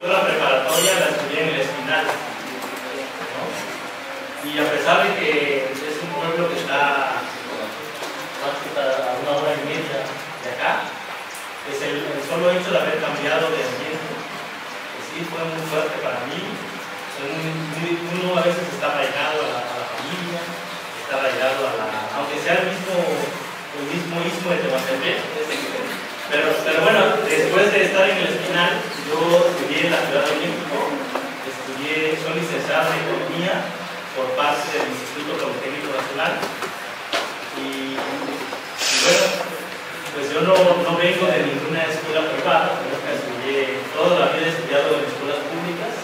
La preparatoria la estudié en el Espinal, ¿no? Y a pesar de que es un pueblo que está a una hora y media de acá, pues el solo hecho de haber cambiado de ambiente, pues sí fue muy fuerte para mí. Uno a veces está arraigado a la familia, está arraigado aunque sea el mismo istmo de Tehuantepec, pero bueno, después de estar en el Espinal, yo estudié en la Ciudad de México, soy licenciado en Economía por parte del Instituto Politécnico Nacional y bueno, pues yo no vengo de ninguna escuela privada, nunca estudié, toda la vida he estudiado en escuelas públicas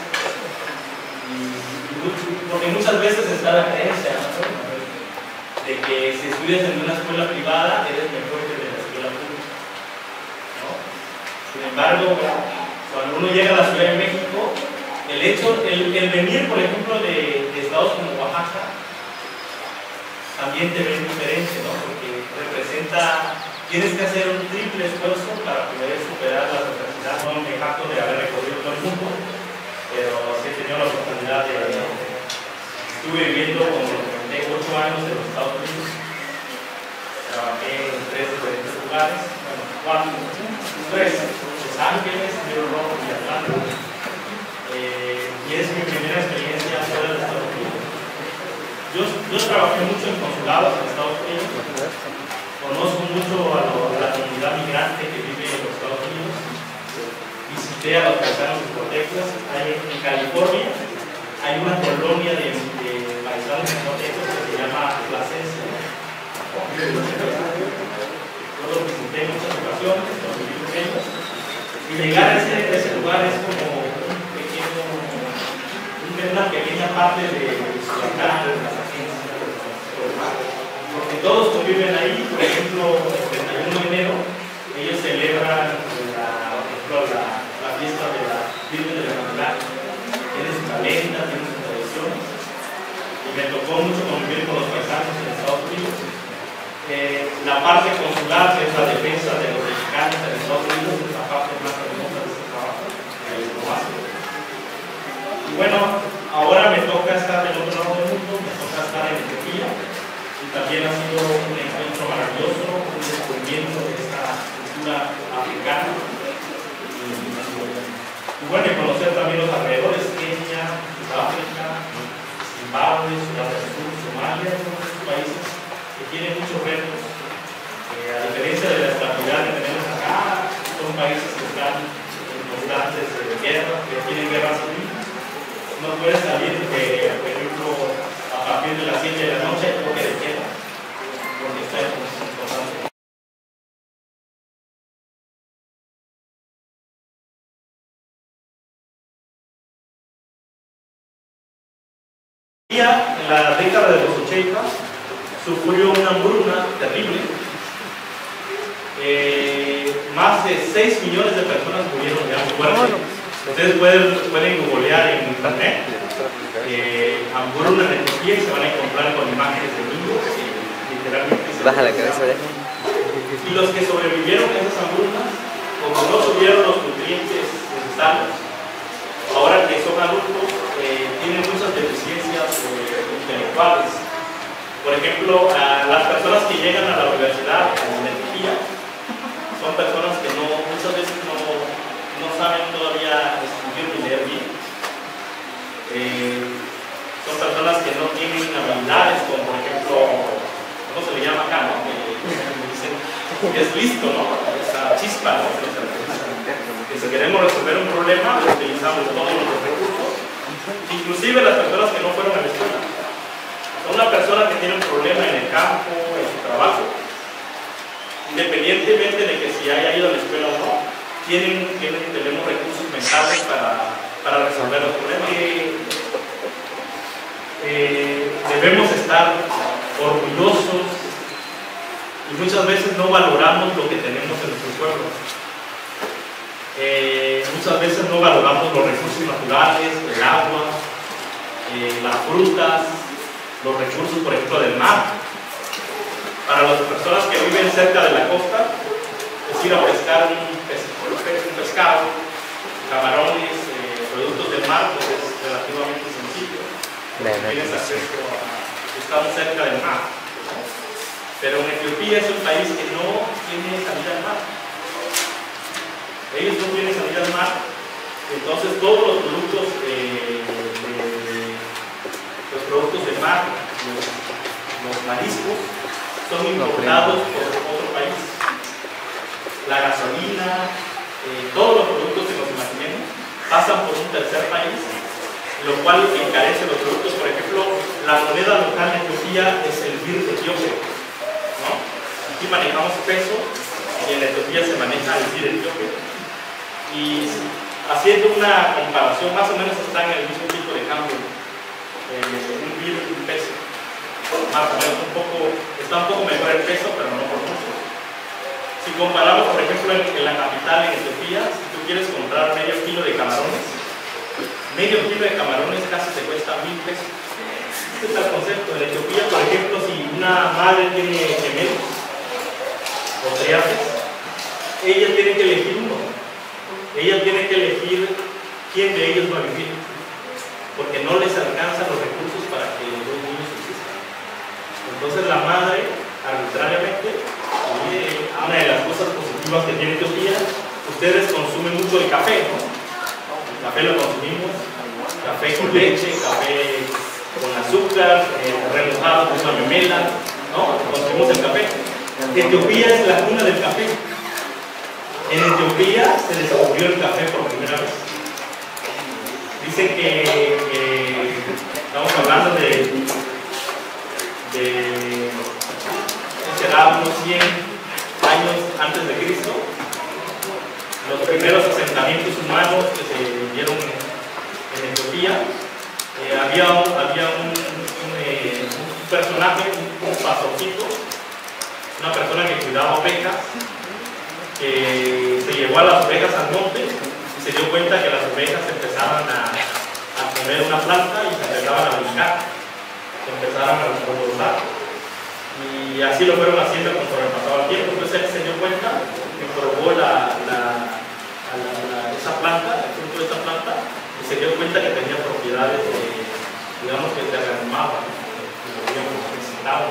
porque muchas veces está la creencia, ¿no?, de que si estudias en una escuela privada eres mejor que de la escuela pública, ¿no? Sin embargo, cuando uno llega a la Ciudad de México, el venir, por ejemplo, de estados como Oaxaca, también te ven diferente, ¿no? Porque tienes que hacer un triple esfuerzo para poder superar las adversidades. No me jacto de haber recorrido todo el mundo, pero sí he tenido la oportunidad estuve viviendo como 8 años en los Estados Unidos, trabajé en 3 diferentes lugares, bueno, 3, Los Ángeles, New York y Atlanta, y es mi primera experiencia fuera de Estados Unidos. Yo trabajé mucho en consulados en Estados Unidos, conozco mucho a la comunidad migrante que vive en los Estados Unidos, visité a los paisanos yucatecos. En California hay una colonia de paisanos yucatecos que se llama Plasencia. Yo los visité en muchas ocasiones, los viví con ellos, y llegar a ese lugar es como una pequeña parte de su acá, de las agencias, porque todos conviven ahí. Por ejemplo, el 31 de enero ellos celebran la fiesta de la Virgen de la Candelaria. Tiene su calenda, tiene sus tradiciones, y me tocó mucho convivir con los paisanos en Estados Unidos. La parte consular, que es la defensa de los mexicanos en Estados Unidos, es la parte más hermosa de este trabajo, y bueno, ahora me toca estar del otro lado del mundo, me toca estar en Etiopía, y también ha sido un encuentro maravilloso, un descubrimiento de esta cultura africana, y bueno, y conocer también los alrededores, Kenia, Sudáfrica, Zimbabue, Sudán del Sur, Somalia, son estos países que tienen muchos retos. A diferencia de la estabilidad que tenemos acá, son países que están en constantes guerras, que tienen guerra civil. No puedes salir, por ejemplo, a partir de las 7 de la noche, toque de queda, porque está en constante. En la década de los 80 sufrió una hambruna terrible. Más de 6 millones de personas murieron de hambre. Ustedes pueden googlear en internet hambruna en Etiopía y se van a encontrar con imágenes de niños literalmente. Baja la cabeza, y los que sobrevivieron a esas hambrunas, como no tuvieron los nutrientes necesarios, ahora que son adultos, tienen muchas deficiencias intelectuales. Por ejemplo, las personas que llegan a la universidad en Etiopía son personas que muchas veces no saben todavía escribir ni leer bien. Son personas que no tienen habilidades, como por ejemplo, ¿cómo se le llama acá, no? Dicen que es listo, ¿no? Esa chispa, ¿no? Que si queremos resolver un problema, utilizamos todos los recursos, inclusive las personas que no fueron a la escuela. Una persona que tiene un problema en el campo, en su trabajo, independientemente de que si haya ido a la escuela o no, tenemos recursos mentales para resolver los problemas. Debemos estar orgullosos y muchas veces no valoramos lo que tenemos en nuestro pueblo. Muchas veces no valoramos los recursos naturales, el agua, las frutas, los recursos, por ejemplo, del mar. Para las personas que viven cerca de la costa, es ir a pescar un pescado, camarones, del mar pues es relativamente sencillo. Tienes acceso estamos cerca del mar, ¿no? Pero en Etiopía es un país que no tiene salida al mar. Ellos no tienen salida al mar, entonces todos los productos del mar, los mariscos, son importados por otro país. La gasolina, todos los productos que nos imaginemos pasan por un tercer país, lo cual encarece los productos. Por ejemplo, la moneda local de Etiopía es el birr etíope, ¿no? Aquí manejamos peso y en Etiopía se maneja el birr etíope. Y haciendo una comparación, más o menos están en el mismo tipo de cambio, un birr y un peso. Más o menos está un poco mejor el peso, pero no por mucho. Si comparamos, por ejemplo, en la capital, en Etiopía, si tú quieres comprar medio kilo de camarones casi te cuesta 1000 pesos. Este es el concepto. En Etiopía, por ejemplo, si una madre tiene gemelos o triates, ella tiene que elegir uno. Ella tiene que elegir quién de ellos va a vivir, porque no les alcanzan los recursos para que los dos niños existan. Entonces la madre, arbitrariamente, una de las cosas positivas que tiene Etiopía, ustedes consumen mucho el café, ¿no? El café lo consumimos, café con leche, café con azúcar, remojado con una memela, ¿no? Consumimos el café. Etiopía es la cuna del café. En Etiopía se descubrió el café por primera vez. Dicen que estamos hablando de será unos 100 años antes de Cristo, los primeros asentamientos humanos que se dieron en Etiopía. Había un personaje, un pastorcito, una persona que cuidaba ovejas, que se llevó a las ovejas al monte y se dio cuenta que las ovejas empezaban a comer una planta y se empezaban a brincar, se empezaban a reproducir. Y así lo fueron haciendo conforme pasaba el tiempo. Entonces él se dio cuenta que probó esa planta, el fruto de esa planta, y se dio cuenta que tenía propiedades, digamos, que te reanimaban, que necesitaban.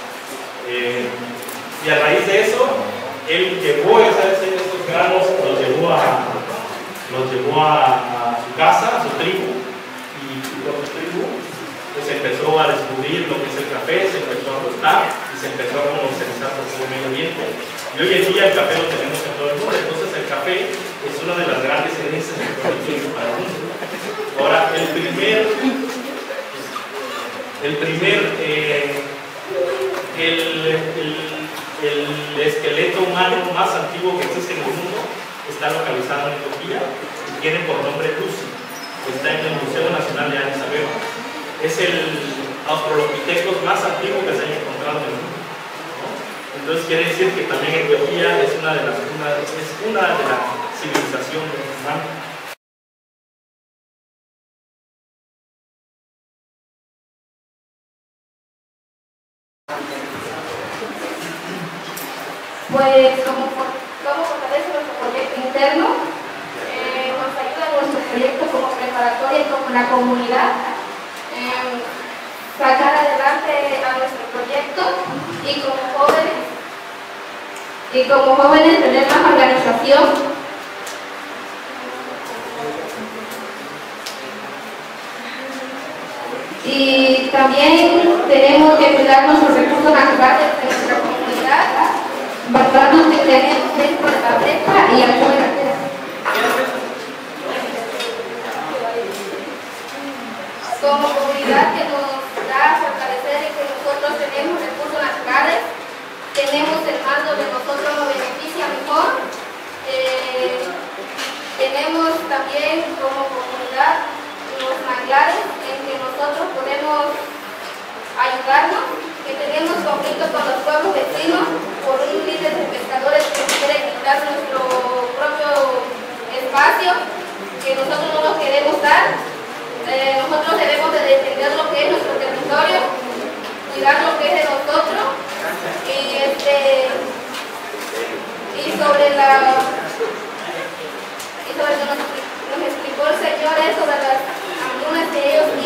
Y a raíz de eso, él llevó esos granos, los llevó a su casa, a su tribu, y con su tribu pues empezó a descubrir lo que es el café, se empezó a rotar y se empezó a comercializar por todo el medio ambiente. Y hoy en día el café lo tenemos en todo el mundo. Entonces el café es una de las grandes herencias del producto para el mundo. Ahora, el esqueleto humano más antiguo que existe en el mundo está localizado en Etiopía y tiene por nombre Lucy. Está en el Museo Nacional de Addis Abeba. Es el Australopithecus más antiguo que se haya encontrado en el mundo, ¿no? Entonces quiere decir que también Etiopía es una de las civilizaciones humanas. Pues como fortalece nuestro proyecto interno, nos ayuda nuestro proyecto como preparatoria y como la comunidad, sacar adelante a nuestro proyecto y como jóvenes tener más organización. Y también tenemos que cuidar nuestros recursos naturales de nuestra comunidad, basarnos en tenemos dentro de la prepa y afuera. Como comunidad que nos da a fortalecer en que nosotros tenemos recursos naturales, tenemos el mando de nosotros nos beneficia mejor, tenemos también como comunidad los manglares en que nosotros podemos ayudarnos, que tenemos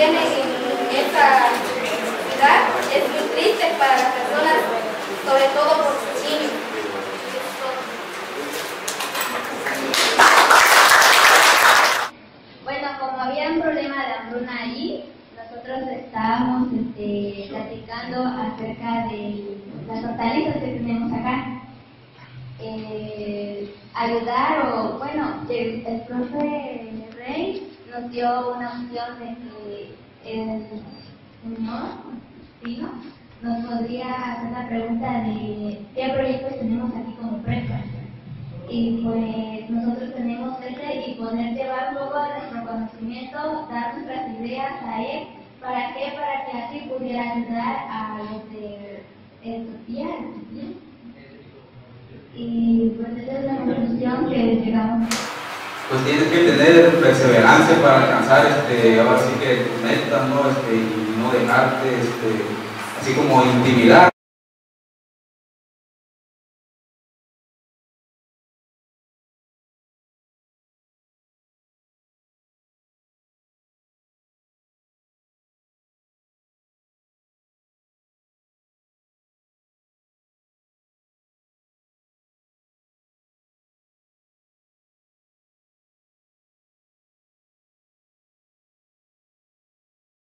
tienen en esta ciudad es muy triste para las personas, sobre todo por sus niños. Bueno, como había un problema de hambruna allí, nosotros estábamos platicando acerca de las hortalizas que tenemos acá. Ayudar o, bueno, el profe Rey nos dio una opción de que el señor Pino nos podría hacer la pregunta de qué proyectos tenemos aquí como prepa. Y pues nosotros tenemos ese y poder llevar un poco de nuestro conocimiento, dar nuestras ideas a él. ¿Para qué? Para que así pudiera ayudar a los de social. Y pues esa es la conclusión que llegamos. Pues tienes que tener perseverancia para alcanzar ahora sí que tus metas, ¿no? Y no dejarte así como intimidar.